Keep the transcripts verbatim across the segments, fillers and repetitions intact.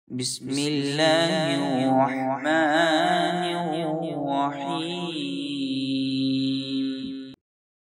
بسم الله الرحمن الرحيم.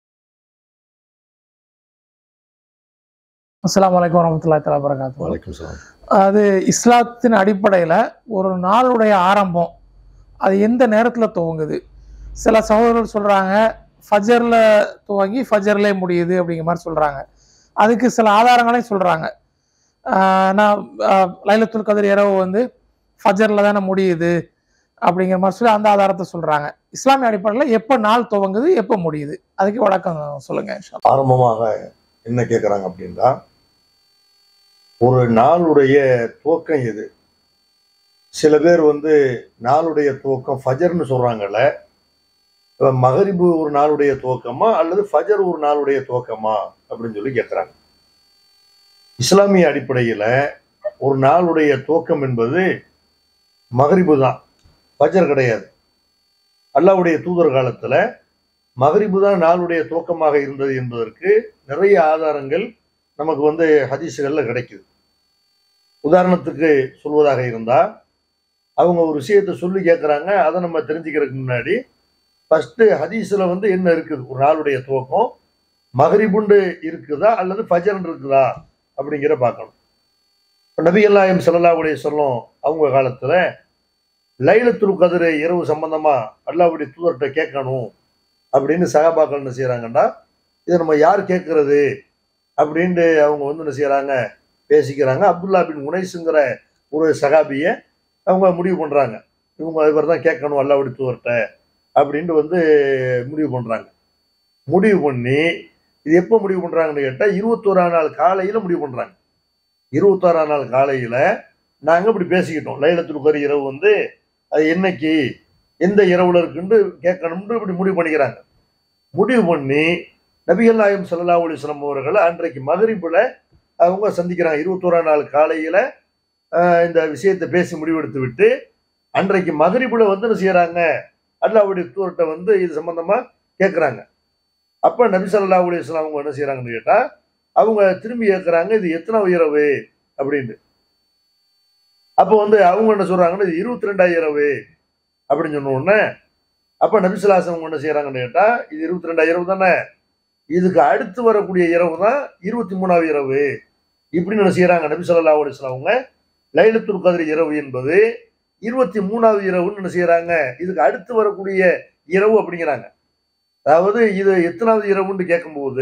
அஸ்ஸலாமு அலைக்கும் வரஹ்மத்துல்லாஹி தஆலா வபரகாத்துஹு. வலைக்கும் சலாம். அது இஸ்லாத்தின் அடிப்படையில் ஒரு நாளுடைய ஆரம்பம் அது எந்த நேரத்தில் துவங்குது? சில சகோதரர்கள் சொல்கிறாங்க ஃபஜரில் துவங்கி ஃபஜர்லே முடியுது அப்படிங்கிற மாதிரி சொல்கிறாங்க. அதுக்கு சில ஆதாரங்களையும் சொல்கிறாங்க. நான் லைலத்துல் கத்ர் இரவு வந்து ஃபஜரில் தானே முடியுது அப்படிங்கிற மாதிரி சொல்லி அந்த ஆதாரத்தை சொல்கிறாங்க. இஸ்லாமிய அடிப்படையில் எப்போ நாள் துவங்குது, எப்போ முடியுது, அதுக்கு வழக்கம் சொல்லுங்கள். ஆரம்பமாக என்ன கேட்குறாங்க அப்படின்னா, ஒரு நாளுடைய துவக்கம் எது? சில பேர் வந்து நாளுடைய துவக்கம் ஃபஜர்னு சொல்றாங்கல்ல, மகரிபு ஒரு நாளுடைய துவக்கமா அல்லது ஃபஜர் ஒரு நாளுடைய துவக்கமா அப்படின்னு சொல்லி கேட்குறாங்க. இஸ்லாமிய அடிப்படையில ஒரு நாளுடைய துவக்கம் என்பது மகரிபு தான், ஃபஜர் கிடையாது. அல்லாஹ்வுடைய தூதர் காலத்துல மகரிபு தான் நாளுடைய துவக்கமாக இருந்தது என்பதற்கு நிறைய ஆதாரங்கள் நமக்கு வந்து ஹதீஸுகள்ல கிடைக்குது. உதாரணத்துக்கு சொல்வதாக இருந்தா, அவங்க ஒரு விஷயத்த சொல்லி கேட்குறாங்க, அதை நம்ம தெரிஞ்சுக்கிறதுக்கு முன்னாடி ஃபர்ஸ்ட் ஹதீஸ்ல வந்து என்ன இருக்குது, ஒரு நாளுடைய துவக்கம் மகரிபுண்டு இருக்குதா அல்லது ஃபஜர் இருக்குதா அப்படிங்கிற பார்க்கணும். இப்போ நபிகள் நாயகம் ஸல்லல்லாஹு அலைஹி வஸல்லம் அவங்க காலத்துல லைலத்துல் கத்ர் இரவு சம்பந்தமா அல்லாஹ்வுடைய தூதர்கிட்ட கேட்கணும் அப்படின்னு சஹாபாக்கள் என்ன செய்யறாங்கன்னா, இதை நம்ம யார் கேட்கறது அப்படின்ட்டு அவங்க வந்து என்ன செய்யறாங்க, பேசிக்கிறாங்க. அப்துல்லா பின் உனைஸுங்கிற ஒரு சஹாபியை அவங்க முடிவு பண்றாங்க, இவங்க இவர் தான் கேட்கணும் அல்லாஹ்வுடைய தூதர்கிட்ட அப்படின்ட்டு வந்து முடிவு பண்றாங்க. முடிவு பண்ணி இது எப்போ முடிவு பண்றாங்கன்னு கேட்டா, இருபத்தோராம் நாள் காலையில முடிவு பண்றாங்க. இருபத்தோராம் நாள் காலையில நாங்க இப்படி பேசிக்கிட்டோம், லைலத்துல் கத்ர் இரவு வந்து அது என்னைக்கு எந்த இரவுல இருக்குன்னு கேட்கணும்னு இப்படி முடிவு பண்ணிக்கிறாங்க. முடிவு பண்ணி நபிகள் நாயகம் ஸல்லல்லாஹு அலைஹி வஸல்லம் அவர்களை அன்றைக்கு மகரிபுல அவங்க சந்திக்கிறாங்க. இருபத்தோராம் நாள் காலையில இந்த விஷயத்தை பேசி முடிவெடுத்து விட்டு அன்றைக்கு மகரிபுல வந்து என்ன செய்யறாங்க, அல்லாஹ்வுடைய தூதர்கிட்ட வந்து இது சம்பந்தமா கேட்கறாங்க. அப்ப நபி ஸல்லல்லாஹு அலைஹி வஸல்லம் அவங்க என்ன செய்யறாங்கன்னு கேட்டா, அவங்க திரும்பி கேட்கறாங்க, இது எத்தனாவது இரவு அப்படின்னு. அப்போ வந்து அவங்க என்ன சொல்றாங்கன்னா, இது இருபத்தி ரெண்டாவது இரவு அப்படின்னு சொன்ன உடனே அப்ப நபி ஸல்லல்லாஹு அலைஹி வஸல்லம் என்ன செய்யறாங்கன்னு கேட்டா, இது இருபத்தி ரெண்டாவது இரவு தானே, இதுக்கு அடுத்து வரக்கூடிய இரவு தான் இருபத்தி மூணாவது இரவு இப்படின்னு என்ன செய்யறாங்க. நபி ஸல்லல்லாஹு அலைஹி வஸல்லம் அவங்க லைலத்துல் கத்ர் இரவு என்பது இருபத்தி மூணாவது இரவுன்னு என்ன செய்யறாங்க, இதுக்கு அடுத்து வரக்கூடிய இரவு அப்படிங்கிறாங்க. அதாவது இது எத்தனாவது இரவுன்னு கேட்கும்போது,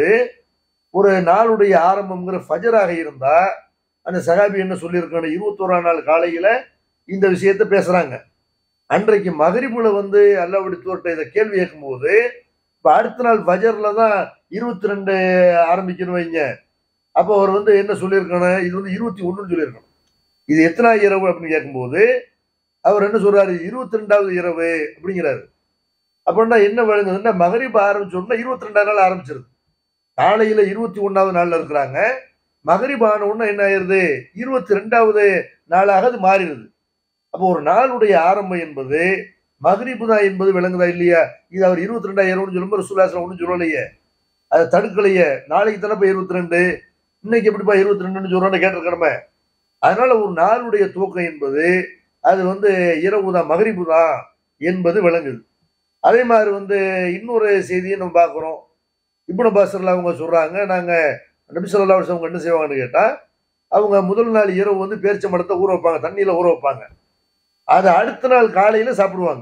ஒரு நாளுடைய ஆரம்பம்ங்கிற ஃபஜராக இருந்தா அந்த சஹாபி என்ன சொல்லியிருக்காங்க, இருபத்தோராம் நாள் காலையில இந்த விஷயத்த பேசுறாங்க. அன்றைக்கு மகரிபுல வந்து அல்லாஹ்வுடைய தூதர்கிட்ட இதை கேள்வி கேட்கும்போது, இப்போ அடுத்த நாள் ஃபஜர்ல தான் இருபத்தி ரெண்டு ஆரம்பிக்கணும் வைங்க. அப்போ அவர் வந்து என்ன சொல்லியிருக்கணும், இது வந்து இருபத்தி ஒண்ணுன்னு சொல்லியிருக்கணும். இது எத்தனாவது இரவு அப்படின்னு கேட்கும்போது அவர் என்ன சொல்றாரு, இருபத்தி ரெண்டாவது இரவு அப்படிங்கிறாரு. அப்படின்னா என்ன வழங்குதுன்னா, மகரிப் ஆரம்பிச்சோம்னா இருபத்தி ரெண்டாவது நாள் ஆரம்பிச்சிருது. காலையில இருபத்தி ஒன்னாவது நாள்ல இருக்கிறாங்க, மகரிப் ஆன உடனே என்ன ஆயிருது, இருபத்தி ரெண்டாவது நாளாக அது மாறிடுது. அப்போ ஒரு நாளுடைய ஆரம்பம் என்பது மகரிபு தான் என்பது விளங்குதா இல்லையா? இது அவர் இருபத்தி ரெண்டாவது இரவுன்னு சொல்லும்போது ரசூலுல்லாஹி ஸல்லல்லாஹு அலைஹி வஸல்லம் ஒன்றும் சொல்லலையே, அதை தடுக்கலையே. நாளைக்கு தானே இப்போ இருபத்தி ரெண்டு, இன்னைக்கு எப்படிப்பா இருபத்தி ரெண்டுன்னு சொல்றோன்னு கேட்டிருக்கணுமே. அதனால ஒரு நாளுடைய துவக்கம் என்பது அது வந்து இரவு தான், மகரிபு தான் என்பது விளங்குது. அதே மாதிரி வந்து இன்னொரு செய்தியை நம்ம பார்க்குறோம். இப்னு அப்பாஸ் அவங்க சொல்றாங்க, நாங்க நபி ஸல்லல்லாஹு அலைஹி வஸல்லம் என்ன செய்வாங்கன்னு கேட்டா, அவங்க முதல் நாள் இரவு வந்து பேரிச்சை மரத்தை ஊற வைப்பாங்க, தண்ணியில ஊற வைப்பாங்க. அதை அடுத்த நாள் காலையில சாப்பிடுவாங்க.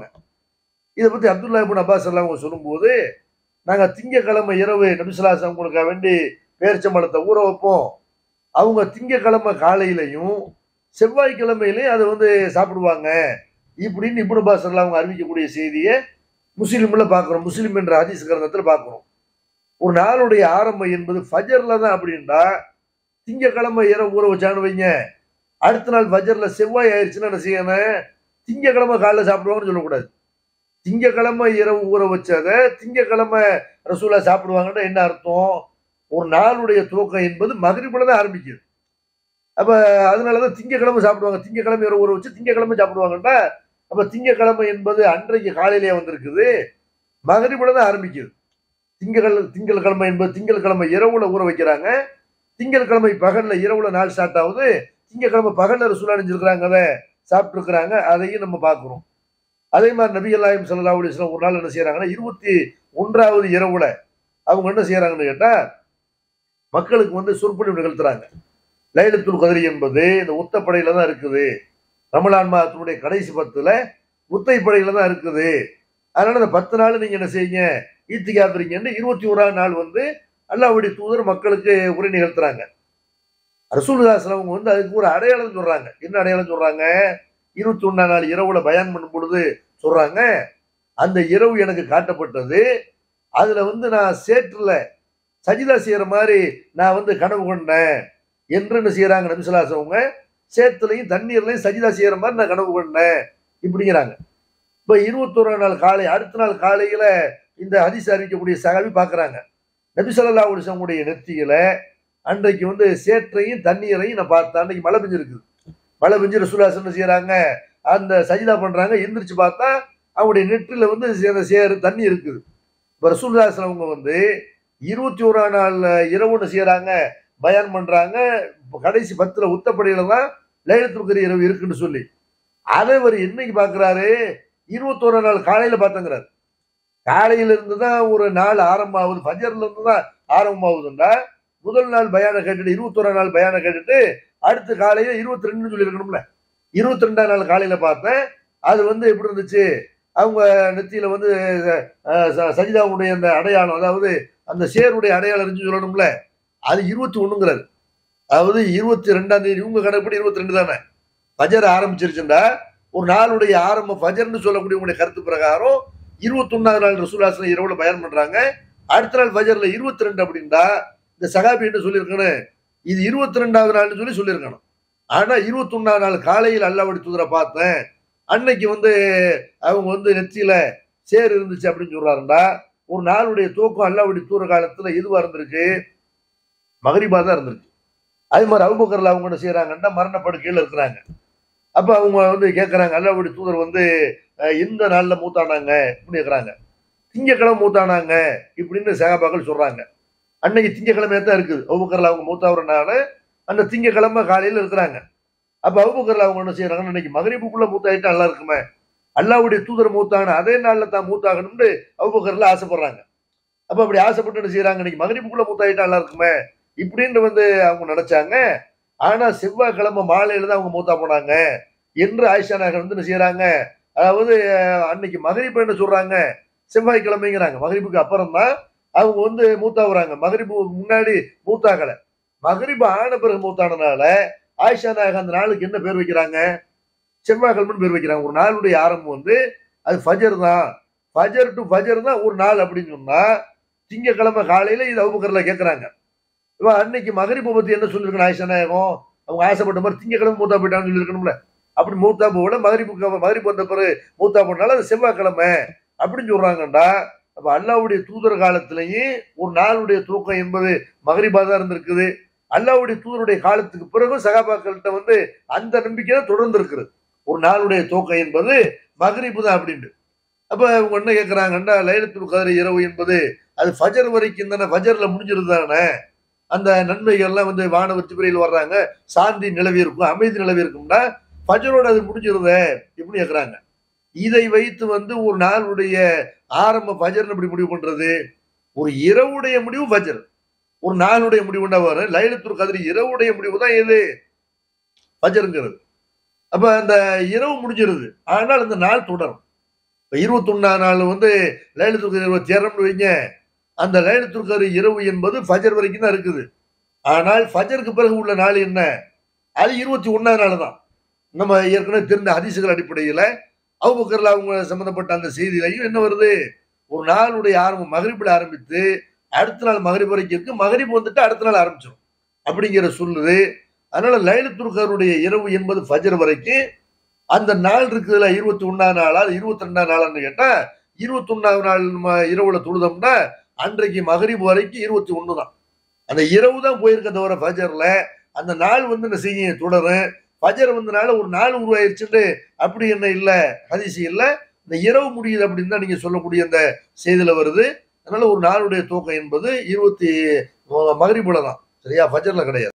இதை பத்தி அப்துல்லா இப்னு அப்பாஸ் அவங்க சொல்லும்போது, நாங்க திங்கக்கிழமை இரவு நபி ஸல்லல்லாஹு அலைஹி வஸல்லம் அவங்களுக்கு வேண்டி பேரிச்சை மரத்தை ஊற வைப்போம், அவங்க திங்கக்கிழமை காலையிலையும் செவ்வாய்க்கிழமையிலையும் அதை வந்து சாப்பிடுவாங்க இப்படின்னு இப்னு அப்பாஸ் அவங்க அறிவிக்கக்கூடிய செய்தியை முஸ்லிம்ல பார்க்கிறோம். முஸ்லிம் என்ற ஹதீஸ் கிரந்தத்துல பார்க்கிறோம். ஒரு நாளுடைய ஆரம்பம் என்பது ஃபஜர்ல தான் அப்படின்னா, திங்கக்கிழமை இரவு ஊற வச்சான்னு வைங்க, அடுத்த நாள் ஃபஜர்ல செவ்வாய் ஆயிடுச்சுன்னா என்ன செய்யணும், திங்கக்கிழமை காலைல சாப்பிடுவாங்கன்னு சொல்லக்கூடாது. திங்கக்கிழமை இரவு ஊற வச்சதை திங்கக்கிழமை ரசூலா சாப்பிடுவாங்கன்னா என்ன அர்த்தம், ஒரு நாளுடைய துவக்கம் என்பது மகரிபுல தான் ஆரம்பிக்குது. அப்ப அதனாலதான் திங்கக்கிழமை சாப்பிடுவாங்க, திங்கக்கிழமை இரவு ஊற வச்சு திங்கக்கிழமை சாப்பிடுவாங்கன்னா, அப்ப திங்கக்கிழமை என்பது அன்றைக்கு காலையிலேயே வந்திருக்குது, மகரிபுல தான் ஆரம்பிக்குது. திங்கள் திங்கட்கிழமை என்பது திங்கட்கிழமை இரவுல ஊற வைக்கிறாங்க, திங்கட்கிழமை பகல்ல இரவுல நாள் ஸ்டார்ட் ஆகுது, திங்கக்கிழமை பகல்ல ரசூலுல்லாஹ் அணிஞ்சிருக்கிறாங்க, அதை சாப்பிட்டு இருக்கிறாங்க, அதையும் நம்ம பார்க்கிறோம். அதே மாதிரி நபிகள் நாயகம் ஸல்லல்லாஹு அலைஹி வஸல்லம் ஒரு நாள் என்ன செய்யறாங்கன்னா இருபத்தி ஒன்றாவது இரவுல அவங்க என்ன செய்யறாங்கன்னு கேட்டா மக்களுக்கு வந்து சொற்பொழிவு நிகழ்த்துறாங்க. லைலத்துல் கத்ர் என்பது இந்த ஒத்தப்படையில தான் இருக்குது, ரமலான் மாதத்தினுடைய கடைசி பத்துல ஒத்தைப்படையில தான் இருக்குது. அதனால இந்த பத்து நாள் நீங்க என்ன செய்யுங்க, ஈத்திகாத்துறீங்கன்னு இருபத்தி ஓராவது நாள் வந்து அல்லாஹ்வுடைய தூதர் மக்களுக்கு உரை நிகழ்த்துறாங்க. ரசூலுல்லாஹி ஸல்லல்லாஹு அலைஹி வஸல்லம் வந்து அதுக்கு ஒரு அடையாளம் சொல்றாங்க. என்ன அடையாளம் சொல்றாங்க? இருபத்தி ஒன்னாம் நாள் இரவுல பயான் பண்ணும் பொழுது சொல்றாங்க, அந்த இரவு எனக்கு காட்டப்பட்டது, அதுல வந்து நான் சேற்றுல சஜிதா செய்யற மாதிரி நான் வந்து கனவு கொண்டேன் என்று என்ன செய்யறாங்க நபி ஸல்லல்லாஹு அலைஹி வஸல்லம், சேத்துலையும் தண்ணீர்லையும் சஜிதா செய்யற மாதிரி நான் கனவு கொண்டேன் இப்படிங்கிறாங்க. இப்ப இருபத்தி ஓராம் நாள் காலை, அடுத்த நாள் காலையில இந்த ஹதீஸ் அறிவிக்கக்கூடிய சஹாபி பாக்குறாங்க, நபி ஸல்லல்லாஹு அலைஹி வஸல்லம் உடைய நெத்தியில அன்றைக்கு வந்து சேற்றையும் தண்ணீரையும் நான் பார்த்தேன். அன்னைக்கு மழை பெஞ்சிருக்குது, மழை பெஞ்சு ரசூலுல்லாஹி என்ன செய்யறாங்க, அந்த சஜிதா பண்றாங்க. எந்திரிச்சு பார்த்தா அவங்களுடைய நெற்றில வந்து அந்த சேறு தண்ணி இருக்குது. இப்ப ரசூலுல்லாஹி அவங்க வந்து இருபத்தி ஓராம் நாள் இரவுன்னு செய்யறாங்க, பயான் பண்றாங்க. கடைசி பத்துல உத்தப்படையில தான் லைலத்துல் கத்ர் இரவு இருக்குன்னு சொல்லி அதை அவர் என்னைக்கு பாக்குறாரு, இருபத்தி ஓராம் நாள் காலையில பார்த்தங்கிறாரு. காலையில இருந்து தான் ஒரு நாள் ஆரம்பமாகுது, ஃபஜர்ல இருந்து தான் ஆரம்பமாகுதுண்டா முதல் நாள் பயான கேட்டுட்டு இருபத்தி ஓராம் நாள் பயான கேட்டுட்டு அடுத்த காலையில இருபத்தி ரெண்டுன்னு சொல்லி இருக்கணும்ல. இருபத்தி ரெண்டாம் நாள் காலையில பார்த்தேன், அது வந்து எப்படி இருந்துச்சு, அவங்க நெத்தியில வந்து சஜிதாவுடைய அந்த அடையாளம், அதாவது அந்த சேருடைய அடையாளம் இருந்துச்சு சொல்லணும்ல, அது இருபத்தி ஒண்ணுங்கிறாரு. அதாவது இருபத்தி ரெண்டாம் தேதி இவங்க கணக்குப்படி இருபத்தி ரெண்டு தானே ஃபஜர் ஆரம்பிச்சிருச்சுண்டா, ஒரு நாளுடைய ஆரம்பம் ஃபஜர்னு சொல்லக்கூடிய உங்களுடைய கருத்து பிரகாரம் இருபத்தி ஒன்னாவது நாள் ரசூலுல்லாஹி ஸல்லல்லாஹு இரவுல பயன் பண்றாங்க, அடுத்த நாள் ஃபஜர்ல இருபத்தி ரெண்டு அப்படின்னா இந்த சகாபி என்ன சொல்லியிருக்கணும், இது இருபத்தி ரெண்டாவது நாள்னு சொல்லி சொல்லியிருக்கணும். ஆனா இருபத்தி ஒன்னாவது நாள் காலையில் அல்லாஹ்வுடைய தூதரை பார்த்தேன், அன்னைக்கு வந்து அவங்க வந்து நெத்தியில சேர் இருந்துச்சு அப்படின்னு சொல்றாருண்டா, ஒரு நாளுடைய தூக்கம் அல்லாஹ்வுடைய தூர காலத்துல எதுவா இருந்திருக்கு, மகரிபா தான் இருந்திருக்கு. அதே மாதிரி அபூபக்கர் அவங்க என்ன செய்யறாங்கன்னா மரணப்படுக்கையில் இருக்கிறாங்க. அப்ப அவங்க வந்து கேட்கறாங்க, அல்லாஹ்வுடைய தூதர் வந்து எந்த நாள்ல மூத்தானாங்க இப்படின்னு கேட்கறாங்க. திங்கக்கிழமை மூத்தானாங்க இப்படின்னு சஹாபாக்கள் சொல்றாங்க. அன்னைக்கு திங்கக்கிழமையா தான் இருக்குது, அபூபக்கர் அவங்க மூத்தாவறனால அந்த திங்கக்கிழமை காலையில இருக்கிறாங்க. அப்ப அபூபக்கர் அவங்க என்ன செய்யறாங்க, இன்னைக்கு மகரிபுக்குள்ள மூத்தாயிட்டா நல்லா இருக்குமே, அல்லாஹ்வுடைய தூதர் மூத்தான அதே நாள்ல தான் மூத்தாகணும்னு அபூபக்கர்ல ஆசைப்படுறாங்க. அப்ப அப்படி ஆசைப்பட்டு என்ன செய்யறாங்க, இன்னைக்கு மகரிபுக்குள்ள மூத்தாயிட்டா நல்லா இருக்குமே இப்படின்னு வந்து அவங்க நினைச்சாங்க. ஆனா செவ்வாய்க்கிழமை மாலையில தான் அவங்க மூத்தா போனாங்க என்று ஆயிஷா நாயகர் வந்து என்ன செய்யறாங்க, அதாவது அன்னைக்கு மகரிபு என்ன சொல்றாங்க, செவ்வாய்க்கிழமைங்கிறாங்க. மகரிபுக்கு அப்புறம் தான் அவங்க வந்து மூத்தாவுறாங்க, மகரிபு முன்னாடி மூத்தாகல. மகரிபு ஆன பிறகு மூத்தானனால ஆயிஷா நாயகர் அந்த நாளுக்கு என்ன பேர் வைக்கிறாங்க, செவ்வாய்க்கிழமைன்னு பேர் வைக்கிறாங்க. ஒரு நாளுடைய ஆரம்பம் வந்து அது ஃபஜர் தான், ஃபஜர் டு ஃபஜர் தான் ஒரு நாள் அப்படின்னு சொன்னா, திங்கக்கிழமை காலையில இது அபூபக்கர்ல கேட்கறாங்க. இவன் அன்னைக்கு மகரிபை பத்தி என்ன சொல்லியிருக்கணும் ஆயிஷா நாயகம், அவங்க ஆசைப்பட்ட மாதிரி திங்கக்கிழமை மூத்தா போயிட்டான்னு சொல்லியிருக்கணும்ல. அப்படி மூத்தா போகல, மகரிபுக்கு மகரிபு வந்த பிறகு மூத்தா போனால அது செவ்வாய்க்கிழமை அப்படின்னு சொல்றாங்கண்டா. அப்ப அல்லாஹ்வுடைய தூதர் காலத்திலேயும் ஒரு நாளுடைய தூக்கம் என்பது மகரிபா தான் இருந்திருக்குது. அல்லாஹ்வுடைய தூதருடைய காலத்துக்கு பிறகு சகாபாக்கள்கிட்ட வந்து அந்த நம்பிக்கை தான் தொடர்ந்து இருக்குது, ஒரு நாளுடைய தூக்கம் என்பது மகரிபு தான் அப்படின்ட்டு. அப்ப அவங்க என்ன கேட்கறாங்கன்னா, லைலத்துல் கத்ர் இரவு என்பது அது ஃபஜர் வரைக்கும் தானே, ஃபஜர்ல முடிஞ்சிருது தானே, அந்த நன்மைகள்லாம் வந்து வானவர் ஜிப்ரீல் வர்றாங்க, சாந்தி நிலவி இருக்கும், அமைதி நிலவி இருக்கும்னா ஃபஜரோட அது முடிஞ்சிருதே இப்படின்னு கேட்கறாங்க. இதை வைத்து வந்து ஒரு நாளுடைய ஆரம்ப ஃபஜர்னு எப்படி முடிவு பண்றது, ஒரு இரவுடைய முடிவு ஃபஜர், ஒரு நாளுடைய முடிவுண்டா வரும். லைலத்துல் கத்ர் இரவுடைய முடிவு தான் எது, ஃபஜர்ங்கிறது. அப்ப அந்த இரவு முடிஞ்சிருது, ஆனால் அந்த நாள் தொடரும். இப்ப இருபத்தி ஒன்னாம் நாள் வந்து லைலத்துல் கத்ர் தேரம்னு வைங்க, அந்த லைலத்துல் கத்ர் இரவு என்பது ஃபஜர் வரைக்கும் தான் இருக்குது. ஆனால் ஃபஜருக்கு பிறகு உள்ள நாள் என்ன, அது இருபத்தி ஒன்னாம் நாள் தான். நம்ம ஏற்கனவே தெரிந்த ஹதீசுகள் அடிப்படையில அபூபக்கர்ல அவங்க சம்பந்தப்பட்ட அந்த செய்தியிலையும் என்ன வருது, ஒரு நாளுடைய ஆரம்பம் மகரிபில் ஆரம்பித்து அடுத்த நாள் மகரிப் வரைக்கும் இருக்கு, மகரிப் வந்துட்டு அடுத்த நாள் ஆரம்பிச்சிடும் அப்படிங்கிற சொல்லுது. அதனால லைலத்துல் கத்ருடைய இரவு என்பது ஃபஜர் வரைக்கும், அந்த நாள் இருக்குதுல இருபத்தி ஒன்னாம் நாளா இருபத்தி ரெண்டாம் நாளான்னு கேட்டா இருபத்தி ஒன்னாவது நாள் இரவுல தொழுதோம்னா அன்றைக்கு மகரிப் வரைக்கும் இருபத்தி ஒண்ணு தான். அந்த இரவு தான் போயிருக்க தவிர ஃபஜர்ல அந்த நாள் வந்து என்ன செய்யும் தொடரும். ஃபஜர் வந்தனால ஒரு நாள் உருவாயிருச்சுட்டு அப்படி என்ன இல்ல, ஹதீஸ் இல்ல, இந்த இரவு முடியுது அப்படின்னு தான் நீங்க சொல்லக்கூடிய அந்த செய்தியில வருது. அதனால ஒரு நாளுடைய தூக்கம் என்பது இருபத்தி மகரிபுல தான், சரியா, ஃபஜர்ல கிடையாது.